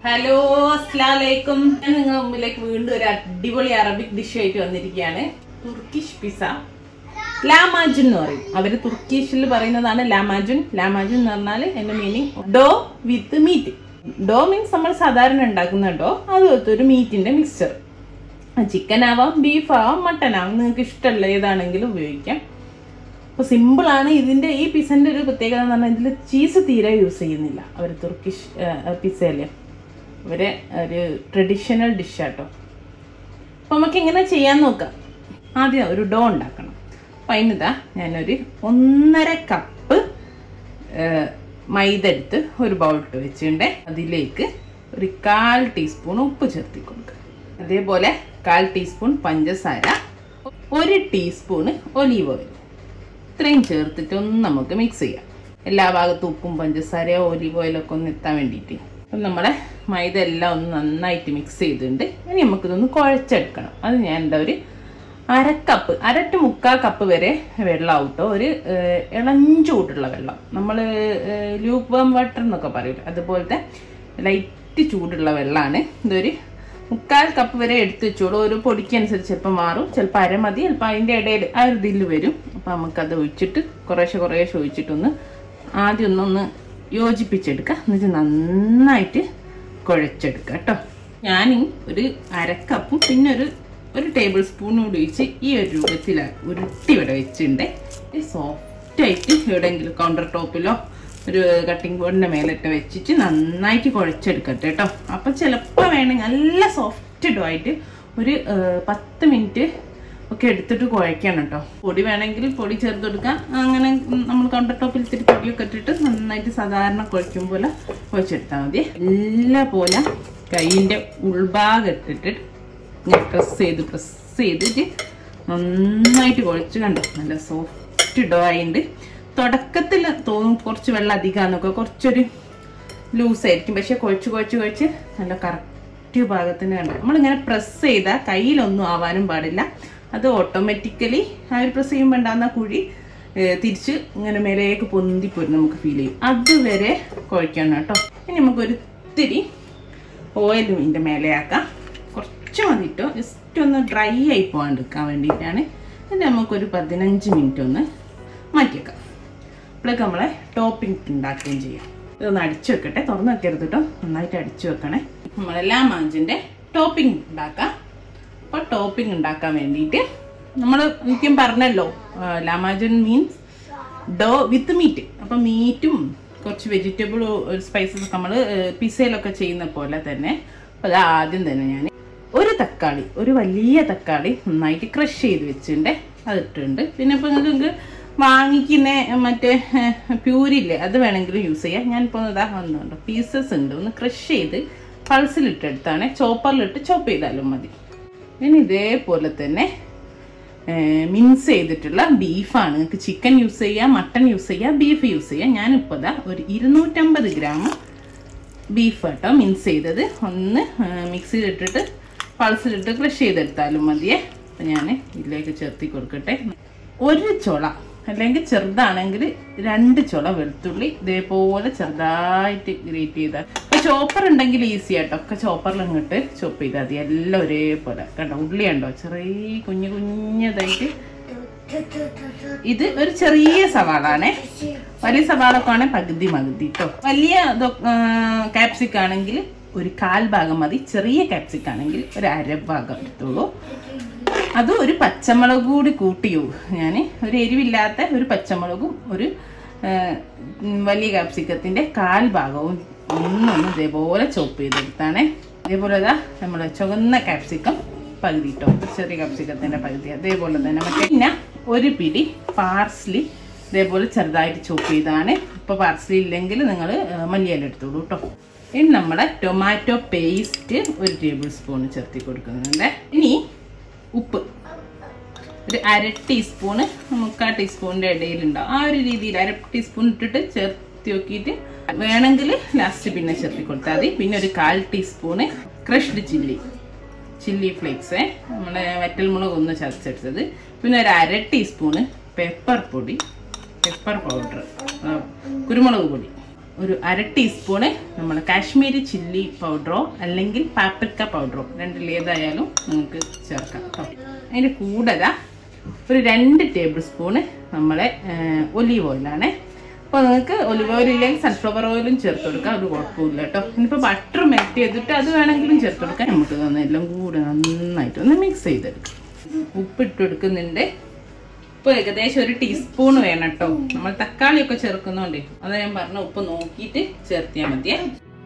Hello, Assalamualaikum. I am going to Arabic dish. Turkish Pizza. Lahmacun. Turkish Lahmacun. Lahmacun meaning dough with meat. Dough means dough. That's a meat in the mixture. Chicken, beef, mutton. Simple this pizza is cheese use Turkish pizza. Very traditional dish. So, we will do a dough. I will add 1 cup maida in a bowl. I will add 1/4 teaspoon of salt. Then 1/4 teaspoon panchasara, 1 teaspoon olive oil. 3 ചേർത്തിട്ട് mix ചെയ്യാം. എല്ലാ ഭാഗത്തും ഉപ്പും പഞ്ചസാരയോ olive oil ഒക്കെ ഒന്ന് എത്താൻ വേണ്ടിയിട്ട്. അപ്പോൾ നമ്മുടെ മൈദ എല്ലാം ഒന്ന് നന്നായിട്ട് mix ചെയ്തിട്ടുണ്ട്. ഇനി നമുക്ക് ഇതൊന്ന് കുഴച്ചെടുക്കണം. അത് ഞാൻ എന്താ ഒരു 1/2 കപ്പ്, 1/2 to 3/4 കപ്പ് വരെ വെള്ളം ആവട്ടോ. ഒരു ഇളം ചൂടുള്ള വെള്ളം. നമ്മൾ ലൂക്ക് വാം വാട്ടർ എന്നൊക്കെ പറയും. അതുപോലത്തെ ലൈറ്റ് ചൂടുള്ള വെള്ളമാണ്. ഇതൊരു 3/4 കപ്പ് വരെ എടുത്ത് വെച്ചോളൂ. ഒരു പൊടിക്കനുസരിച്ച് ചിലപ്പോൾ മാറും, ചിലപ്പോൾ അര മതി, ചിലപ്പോൾ അതിൻ്റെ ഇടയിൽ ആ ഒരു ഇതിൽ വരും. അപ്പോൾ നമുക്കത് ഒഴിച്ചിട്ട് കുറേശ്ശെ ഒഴിച്ചിട്ടൊന്ന് ആദ്യം ഒന്ന് യോജിപ്പിച്ചെടുക്കുക. എന്നിട്ട് നന്നായിട്ട് കുഴച്ചെടുക്കുക കേട്ടോ. ഞാൻ ഒരു 1/2 കപ്പും പിന്നെ ഒരു ടേബിൾ സ്പൂൺ കൂടി ഒഴിച്ച് ഈ ഒരു രൂപത്തിൽ ഉരുട്ടി ഇവിടെ വെച്ചിട്ടുണ്ട്. സോഫ്റ്റായിട്ട് എവിടെയെങ്കിലും കൗണ്ടർ ടോപ്പിലോ ഒരു കട്ടിംഗ് ബോർഡിൻ്റെ മേലിട്ട് വെച്ചിട്ട് നന്നായിട്ട് കുഴച്ചെടുക്കട്ടെ കേട്ടോ. അപ്പം ചിലപ്പോൾ വേണമെങ്കിൽ നല്ല സോഫ്റ്റ് ഡോ ആയിട്ട് ഒരു 10 മിനിറ്റ് ഒക്കെ എടുത്തിട്ട് കുഴക്കണം കേട്ടോ. പൊടി വേണമെങ്കിൽ പൊടി ചേർത്ത് കൊടുക്കാം. അങ്ങനെ നമ്മൾ കൗണ്ടർ ടോപ്പിൽ ഇത്തിരി പൊടിയൊക്കെ ഇട്ടിട്ട് നന്നായിട്ട് സാധാരണ കുഴക്കും പോലെ കുഴച്ചെടുത്താൽ മതി. എല്ലാം പോലെ കൈയിൻ്റെ ഉൾഭാഗം ഇട്ടിട്ട് പ്രസ് ചെയ്തിട്ട് നന്നായിട്ട് കുഴച്ച് കണ്ടോ. നല്ല സോഫ്റ്റ് ഡോ ആയിട്ട് തുടക്കത്തിൽ തോന്നും കുറച്ച് വെള്ളം അധികമാണെന്നൊക്കെ, കുറച്ചൊരു ലൂസായിരിക്കും. പക്ഷെ കുഴച്ച് നല്ല കറക്റ്റ് ഭാഗത്തിന് കണ്ടോ. നമ്മളിങ്ങനെ പ്രസ് ചെയ്താൽ കയ്യിലൊന്നും ആവാനും പാടില്ല. അത് ഓട്ടോമാറ്റിക്കലി ആ ഒരു പ്രസ് ചെയ്യുമ്പോൾ ഉണ്ടാകുന്ന കുഴി തിരിച്ച് ഇങ്ങനെ മേലേക്ക് പൊന്തിപ്പോരും നമുക്ക് ഫീൽ ചെയ്യും. അതുവരെ കുഴക്കണം കേട്ടോ. ഇനി നമുക്കൊരു ഇത്തിരി ഓയിലും ഇതിൻ്റെ മേലെയാക്കാം. കുറച്ച് മതിട്ടോ, ജസ്റ്റ് ഒന്ന് ഡ്രൈ ആയി പോകാണ്ടിരിക്കാൻ വേണ്ടിയിട്ടാണ്. ഇത് നമുക്കൊരു 15 മിനിറ്റ് ഒന്ന് മാറ്റിയേക്കാം. അപ്പോഴേക്ക് നമ്മളെ ടോപ്പിംഗ് ഉണ്ടാക്കുകയും ചെയ്യാം. ഇതൊന്ന് അടിച്ചു വെക്കട്ടെ, തുറന്ന് വെക്കരുത് കേട്ടോ, നന്നായിട്ട് അടിച്ചു വെക്കണേ. നമ്മളെ ലാമാഞ്ചിൻ്റെ ടോപ്പിംഗ് ഉണ്ടാക്കാം. അപ്പോൾ ടോപ്പിംഗ് ഉണ്ടാക്കാൻ വേണ്ടിയിട്ട് നമ്മൾ എനിക്കും പറഞ്ഞല്ലോ, ലാമാഞ്ചൻ മീൻസ് ഡോ വിത്ത് മീറ്റ്. അപ്പം മീറ്റും കുറച്ച് വെജിറ്റബിൾ സ്പൈസസ് ഒക്കെ നമ്മൾ പിസയിലൊക്കെ ചെയ്യുന്ന പോലെ തന്നെ. അപ്പോൾ അത് ആദ്യം തന്നെ ഞാൻ ഒരു വലിയ തക്കാളി നന്നായിട്ട് ക്രഷ് ചെയ്ത് വെച്ചിട്ടുണ്ട്, അതിട്ടുണ്ട്. പിന്നെ ഇപ്പോൾ നിങ്ങൾക്ക് വാങ്ങിക്കുന്ന മറ്റേ പ്യൂരില്ലേ, അത് വേണമെങ്കിലും യൂസ് ചെയ്യാം. ഞാനിപ്പോൾ വന്നുണ്ടോ പീസസ് ഉണ്ട്, ഒന്ന് ക്രഷ് ചെയ്ത് പൾസിലിട്ടെടുത്താണ്. ചോപ്പറിലിട്ട് ചോപ്പ് ചെയ്താലും മതി. ഇനി ഇതേപോലെ തന്നെ മിൻസ് ചെയ്തിട്ടുള്ള ബീഫാണ്. നിങ്ങൾക്ക് ചിക്കൻ യൂസ് ചെയ്യാം, മട്ടൺ യൂസ് ചെയ്യാം, ബീഫ് യൂസ് ചെയ്യാം. ഞാനിപ്പോൾ ഒരു 250 ഗ്രാം ബീഫ് കേട്ടോ മിൻസ് ചെയ്തത് ഒന്ന് മിക്സിയിലിട്ടിട്ട് പൾസിലിട്ട് ക്രഷ് ചെയ്തെടുത്താലും മതിയേ. അപ്പം ഞാൻ ഇതിലേക്ക് ചേർത്തി കൊടുക്കട്ടെ. 1 ചുള അല്ലെങ്കിൽ ചെറുതാണെങ്കിൽ 2 ചുള വെളുത്തുള്ളി ഇതേപോലെ ചെറുതായിട്ട് ഗ്രേറ്റ് ചെയ്താൽ. ഇപ്പോൾ ചോപ്പർ ഉണ്ടെങ്കിൽ ഈസി ആട്ടോ, ഒക്കെ ചോപ്പറിൽ ഇങ്ങോട്ട് ചോപ്പ് ചെയ്താൽ മതി. എല്ലാം ഒരേപോലെ കണ്ടോ. ഉള്ളി ഉണ്ടോ ചെറിയ കുഞ്ഞതായിട്ട്. ഇത് ഒരു ചെറിയ സവാളാണേ. വലിയ സവാളൊക്കെ ആണെങ്കിൽ പകുതി കേട്ടോ. വലിയ ക്യാപ്സിക്കാണെങ്കിൽ ഒരു 1/4 ഭാഗം മതി. ചെറിയ ക്യാപ്സിക്കാണെങ്കിൽ ഒരു 1/2 ഭാഗം എടുത്തോളൂ. അതും ഒരു പച്ചമുളക് കൂടി കൂട്ടിയോ. ഞാൻ ഒരു എരിവില്ലാത്ത ഒരു പച്ചമുളകും ഒരു വലിയ ക്യാപ്സിക്കത്തിൻ്റെ 1/4 ഭാഗവും ഒന്നൊന്ന് ഇതേപോലെ ചോപ്പ് ചെയ്തെടുത്താണ്. ഇതേപോലെ നമ്മൾ ചുവന്ന ക്യാപ്സിക്കം പകുതി കേട്ടോ, ചെറിയ ക്യാപ്സിക്കത്തിൻ്റെ പകുതി. അതേപോലെ തന്നെ പിന്നെ ഒരു പിടി പാർസ്ലി ഇതേപോലെ ചെറുതായിട്ട് ചോപ്പ് ചെയ്താണ്. ഇപ്പോൾ പാർസ്ലി ഇല്ലെങ്കിൽ നിങ്ങൾ മല്ലിയില എടുത്തോളൂ കേട്ടോ. ഇനി നമ്മുടെ ടൊമാറ്റോ പേസ്റ്റ് 1 ടേബിൾ സ്പൂൺ ചേർത്തി കൊടുക്കുന്നുണ്ട്. ഇനി ഉപ്പ് ഒരു 1/2 ടീസ്പൂണ് 3/4 ടീസ്പൂണിൻ്റെ ഇടയിലുണ്ടാവും. ആ ഒരു രീതിയിൽ 1/2 ടീസ്പൂൺ ഇട്ടിട്ട് ചേർത്തി നോക്കിയിട്ട് വേണമെങ്കിൽ ലാസ്റ്റ് പിന്നെ ചേർത്തി കൊടുത്താൽ മതി. പിന്നെ ഒരു 1/4 ടീസ്പൂണ് ക്രഷ്ഡ് ചില്ലി ഫ്ലേക്സ്, നമ്മുടെ വറ്റൽമുളക് ഒന്ന് ചതച്ചെടുത്തത്. പിന്നെ ഒരു 1/2 ടീസ്പൂണ് പെപ്പർ പൗഡർ, കുരുമുളക് പൊടി. ഒരു 1/2 ടീസ്പൂണ് നമ്മൾ കാശ്മീരി ചില്ലി പൗഡറോ അല്ലെങ്കിൽ പാപ്രിക്ക പൗഡറോ രണ്ടിലേതായാലും നിങ്ങൾക്ക് ചേർക്കാം കേട്ടോ. അതിൻ്റെ കൂടെ ഒരു 2 ടേബിൾ സ്പൂണ് നമ്മളെ ഒലീവ് ഓയിലാണ്. അപ്പോൾ നിങ്ങൾക്ക് ഒലിവ് ഓയിൽ ഇല്ലെങ്കിൽ സൺഫ്ലവർ ഓയിലും ചേർത്ത് കൊടുക്കാം, ഒരു കുഴപ്പമില്ല കേട്ടോ. ഇനിയിപ്പോൾ ബട്ടർ മെൽറ്റ് ചെയ്തിട്ട് അത് വേണമെങ്കിലും ചേർത്ത് കൊടുക്കാം. നമുക്ക് എല്ലാം കൂടെ നന്നായിട്ട് ഒന്ന് മിക്സ് ചെയ്തെടുക്കാം. ഉപ്പിട്ട് കൊടുക്കുന്നുണ്ട്. ഉപ്പ് ഏകദേശം 1 ടീസ്പൂൺ വേണം കേട്ടോ. നമ്മൾ തക്കാളിയൊക്കെ ചേർക്കുന്നുണ്ട്, അത് ഞാൻ പറഞ്ഞ ഉപ്പ് നോക്കിയിട്ട് ചേർത്തിയാൽ മതിയേ.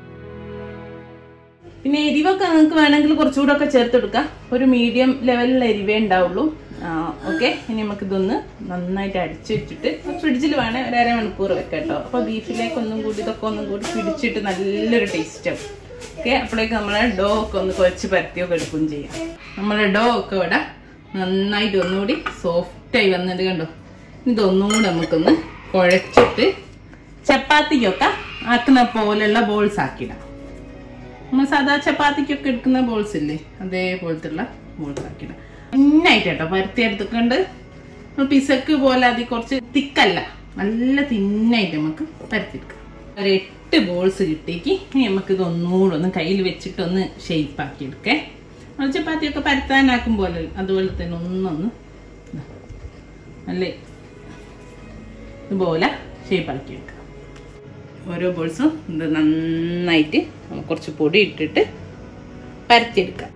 പിന്നെ എരിവൊക്കെ നിങ്ങൾക്ക് വേണമെങ്കിൽ കുറച്ചുകൂടെ ഒക്കെ ചേർത്തെടുക്കാം. ഒരു മീഡിയം ലെവലിലുള്ള എരിവേ ഉണ്ടാവുള്ളൂ. ഓക്കെ, ഇനി നമുക്കിതൊന്ന് നന്നായിട്ട് അടിച്ചു വെച്ചിട്ട് ഫ്രിഡ്ജിൽ വേണേൽ 1/2 മണിക്കൂർ വെക്കാം കേട്ടോ. അപ്പോൾ ബീഫിലേക്ക് ഇതൊക്കെ ഒന്നും കൂടി പിടിച്ചിട്ട് നല്ലൊരു ടേസ്റ്റ് ആവും. ഓക്കെ, അപ്പോഴേക്ക് നമ്മളെ ഡോ ഒക്കെ ഒന്ന് കുഴച്ച് പരത്തിയൊക്കെ എടുക്കുകയും ചെയ്യാം. നമ്മളെ ഡോ ഒക്കെ ഇവിടെ നന്നായിട്ട് ഒന്നുകൂടി സോഫ്റ്റായി വന്നിട്ട് കണ്ടോ. ഇതൊന്നും കൂടി നമുക്കൊന്ന് കുഴച്ചിട്ട് ചപ്പാത്തിക്കൊക്കെ ആക്കുന്ന പോലെയുള്ള ബോൾസ് ആക്കിയിടാം. നമ്മൾ സാധാ ചപ്പാത്തിക്കൊക്കെ എടുക്കുന്ന ബോൾസ് ഇല്ലേ, അതേപോലത്തുള്ള ബോൾസ് ആക്കിയിടാം. നന്നായിട്ട് കേട്ടോ പരത്തി എടുത്തിട്ടുണ്ട്. പിസക്ക് പോലെ അത് കുറച്ച് തിക്കല്ല, നല്ല തിന്നായിട്ട് നമുക്ക് പരത്തിയെടുക്കാം. ഒരു 8 ബോൾസ് കിട്ടിയേക്ക് ഇനി നമുക്ക് ഇതൊന്നുകൂടെ ഒന്ന് കയ്യിൽ വെച്ചിട്ട് ഒന്ന് ഷേപ്പ് ആക്കി എടുക്കേ. ചപ്പാത്തിയൊക്കെ പരത്താനാക്കും പോലെ അതുപോലെ തന്നെ ഒന്നൊന്ന് നല്ല ഇതുപോലെ ഷേപ്പ് ആക്കി എടുക്കാം. ഓരോ ബോൾസും ഇത് നന്നായിട്ട് കുറച്ച് പൊടി ഇട്ടിട്ട് പരത്തിയെടുക്കാം.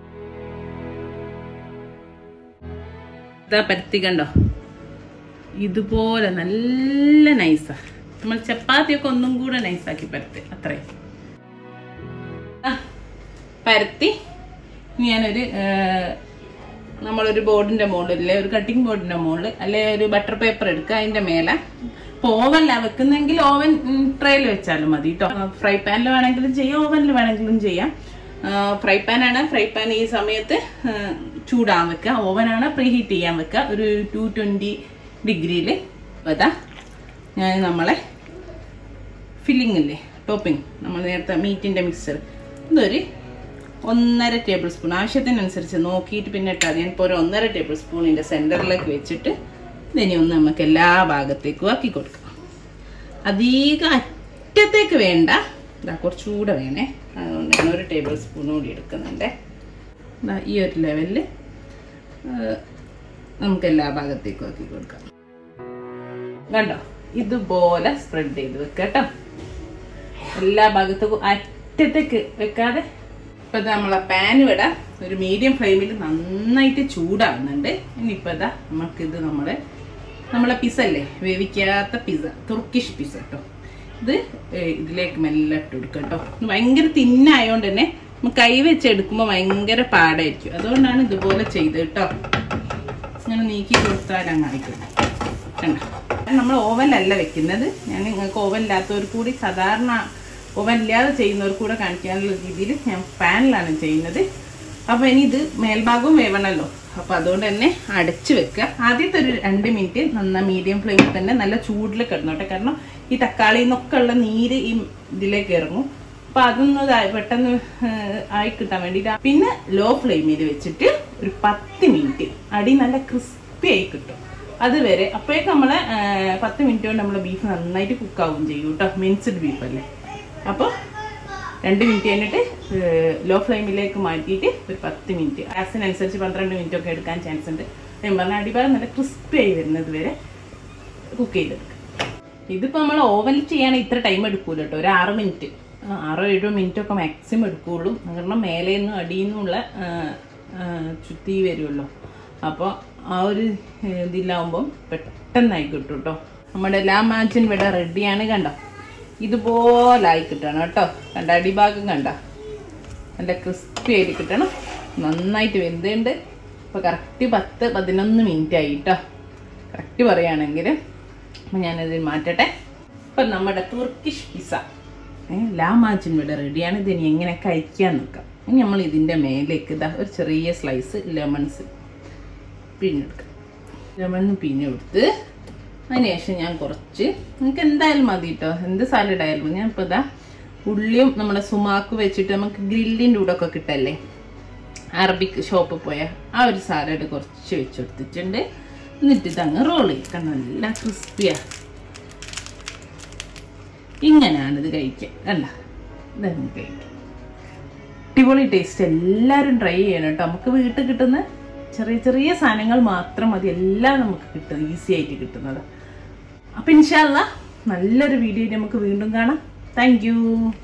ഇതാ പരത്തി കണ്ടോ, ഇതുപോലെ നല്ല നൈസാ. നമ്മൾ ചപ്പാത്തിയൊക്കെ ഒന്നും കൂടെ നൈസാക്കി പരത്തി അത്രയും പരത്തി. ഞാനൊരു നമ്മളൊരു ബോർഡിന്റെ മുകളിലെ ഒരു കട്ടിംഗ് ബോർഡിന്റെ മുകളിൽ അല്ലെ ഒരു ബട്ടർ പേപ്പർ എടുക്കുക. അതിന്റെ മേലെ ഓവനില വെക്കുന്നെങ്കിൽ ഓവൻ ട്രേയിൽ വെച്ചാലും മതി കേട്ടോ. ഫ്രൈ പാനിൽ വേണമെങ്കിലും ചെയ്യാം, ഓവനിൽ വേണമെങ്കിലും ചെയ്യാം. ഫ്രൈ പാനാണ്, ഫ്രൈ പാൻ ഈ സമയത്ത് ചൂടാൻ വെക്കുക. ഓവനാണ് പ്രീ ഹീറ്റ് ചെയ്യാൻ വെക്കുക ഒരു 220 ഡിഗ്രിയിൽ. അതാ ഞാൻ നമ്മളെ ഫില്ലിംഗ് ഇല്ലേ, ടോപ്പിംഗ്, നമ്മൾ നേരത്തെ മീറ്റിൻ്റെ മിക്സർ, ഇതൊരു 1.5 ടേബിൾ സ്പൂൺ ആവശ്യത്തിനനുസരിച്ച് നോക്കിയിട്ട് പിന്നെ ഇട്ടാൽ ഞാനിപ്പോൾ ഒരു 1.5 ടേബിൾ സ്പൂണിൻ്റെ സെൻറ്ററിലേക്ക് വെച്ചിട്ട് ഇതിനെ ഒന്ന് നമുക്ക് എല്ലാ ഭാഗത്തേക്കും ആക്കി കൊടുക്കാം. അധികം അറ്റത്തേക്ക് വേണ്ട, ഇതാ കുറച്ചുകൂടെ വേണേ, അതുകൊണ്ട് ഞാൻ 1 ടേബിൾ സ്പൂൺ കൂടി എടുക്കുന്നുണ്ട്. ഈ ഒരു ലെവലിൽ നമുക്ക് എല്ലാ ഭാഗത്തേക്കും ആക്കി കൊടുക്കാം. കണ്ടോ, ഇതുപോലെ സ്പ്രെഡ് ചെയ്ത് വെക്കാം കേട്ടോ, എല്ലാ ഭാഗത്തേക്കും അറ്റത്തേക്ക് വെക്കാതെ. ഇപ്പം ഇതാ നമ്മളെ പാൻ ഇവിടെ ഒരു മീഡിയം ഫ്ലെയിമിൽ നന്നായിട്ട് ചൂടാവുന്നുണ്ട്. ഇനിയിപ്പോൾ ഇതാ നമുക്കിത് നമ്മളെ പിസ്സ അല്ലേ, വേവിക്കാത്ത പിസ്സ, തുർക്കിഷ് പിസ്സ കേട്ടോ, ഇത് ഇതിലേക്ക് മെല്ലെ ഇട്ട് കൊടുക്കുക കേട്ടോ. ഭയങ്കര തിന്നായതുകൊണ്ട് തന്നെ നമുക്ക് കൈ വെച്ച് എടുക്കുമ്പോൾ ഭയങ്കര പാടായിരിക്കും. അതുകൊണ്ടാണ് ഇതുപോലെ ചെയ്ത് കേട്ടോ. ഇങ്ങനെ നീക്കി കൊടുത്താൽ അങ്ങ് ആയിക്കോട്ടെ. കണ്ടോ, നമ്മൾ ഓവനിലല്ല വെക്കുന്നത്. ഞാൻ നിങ്ങൾക്ക് ഓവനില്ലാത്തവർ കൂടി, സാധാരണ ഓവൻ ഇല്ലാതെ ചെയ്യുന്നവർ കൂടെ കാണിക്കാനുള്ള രീതിയിൽ ഞാൻ പാനിലാണ് ചെയ്യുന്നത്. അപ്പോൾ ഇനി ഇത് മേൽഭാഗവും വേവണമല്ലോ, അപ്പോൾ അതുകൊണ്ട് തന്നെ അടച്ച് വെക്കുക. ആദ്യത്തെ ഒരു 2 മിനിറ്റ് നന്നായി മീഡിയം ഫ്ലെയിമിൽ തന്നെ നല്ല ചൂടിൽ കിടന്നോട്ടെ. കാരണം ഈ തക്കാളിയിൽ നിന്നൊക്കെ ഉള്ള നീര് ഈ ഇതിലേക്ക് ഇറങ്ങും. അപ്പോൾ അതൊന്ന് പെട്ടെന്ന് ആയി കിട്ടാൻ വേണ്ടിയിട്ട് പിന്നെ ലോ ഫ്ലെയിമിൽ വെച്ചിട്ട് ഒരു 10 മിനിറ്റ് അടി നല്ല ക്രിസ്പി ആയി കിട്ടും. അതുവരെ അപ്പോഴേക്ക് നമ്മളെ 10 മിനിറ്റ് കൊണ്ട് നമ്മളെ ബീഫ് നന്നായിട്ട് കുക്കാവും ചെയ്യും കേട്ടോ. മിൻസ്ഡ് ബീഫല്ലേ. അപ്പോൾ 2 മിനിറ്റ് കഴിഞ്ഞിട്ട് ലോ ഫ്ലെയിമിലേക്ക് മാറ്റിയിട്ട് ഒരു 10 മിനിറ്റ്, ഗ്യാസിനനുസരിച്ച് 12 മിനിറ്റ് ഒക്കെ എടുക്കാൻ ചാൻസ് ഉണ്ട്. ഞാൻ പറഞ്ഞ അടിഭാഗം നല്ല ക്രിസ്പി ആയി വരുന്നത് വരെ കുക്ക് ചെയ്തെടുക്കുക. ഇതിപ്പോൾ നമ്മൾ ഓവനിൽ ചെയ്യുകയാണെങ്കിൽ ഇത്ര ടൈം എടുക്കൂല കേട്ടോ. ഒരു 6 മിനിറ്റ്, 6-7 മിനിറ്റ് ഒക്കെ മാക്സിമം എടുക്കുകയുള്ളൂ. കാരണം മേലെ നിന്നും അടിയിൽ നിന്നുള്ള ചുറ്റി വരുമല്ലോ. അപ്പോൾ ആ ഒരു ഇതിലാവുമ്പം പെട്ടെന്നായി കിട്ടും കേട്ടോ. നമ്മുടെ ലാമാചുൻ ഇവിടെ റെഡിയാണ്. കണ്ടോ, ഇതുപോലെ ആയി കിട്ടണം കേട്ടോ. കണ്ട അടിഭാഗം കണ്ട നല്ല ക്രിസ്പി ആയിട്ട് കിട്ടണം. നന്നായിട്ട് വെന്തുണ്ട്. ഇപ്പോൾ കറക്റ്റ് 10-11 മിനിറ്റ് ആയി കേട്ടോ, കറക്റ്റ് പറയുകയാണെങ്കിൽ. അപ്പം ഞാനത് മാറ്റട്ടെ. ഇപ്പം നമ്മുടെ തുർക്കിഷ് പിസ്സ ലാമാചുൻ ഇവിടെ റെഡിയാണ്. ഇതിനി എങ്ങനെ കഴിക്കാൻ നോക്കാം. ഇനി നമ്മൾ ഇതിൻ്റെ മേലേക്ക് ഇതാ ഒരു ചെറിയ സ്ലൈസ് ലെമൺസ് പിഴിഞ്ഞെടുക്കാം. ലെമൺ പിഴിഞ്ഞെടുത്ത് അതിനുശേഷം ഞാൻ കുറച്ച്, നിങ്ങൾക്ക് എന്തായാലും മതി കേട്ടോ, എന്ത് സാലഡ് ആയാലും. ഞാൻ ഇപ്പോൾ ഇതാ ഉള്ളിയും നമ്മുടെ സുമാക്ക് വെച്ചിട്ട് നമുക്ക് ഗ്രില്ലിൻ്റെ കൂടെ ഒക്കെ കിട്ടല്ലേ, അറബിക് ഷോപ്പിൽ പോയാൽ ആ ഒരു സാലഡ് കുറച്ച് വെച്ചെടുത്തിട്ടുണ്ട്. എന്നിട്ട് ഇതങ്ങ് റോൾ ചെയ്യിക്കാം. നല്ല ക്രിസ്പിയാണ്. ഇങ്ങനെയാണ് ഇത് കഴിക്കുക. കണ്ട, ഇതാണ് കഴിക്കുക. അടിപൊളി ടേസ്റ്റ്. എല്ലാവരും ട്രൈ ചെയ്യണം കേട്ടോ. നമുക്ക് വീട്ടിൽ കിട്ടുന്ന ചെറിയ ചെറിയ സാധനങ്ങൾ മാത്രം മതി, എല്ലാം നമുക്ക് കിട്ടും, ഈസി ആയിട്ട് കിട്ടുന്നത്. അപ്പം ഇൻഷാ അല്ലാഹ് നല്ലൊരു വീഡിയോ നമുക്ക് വീണ്ടും കാണാം. Thank U.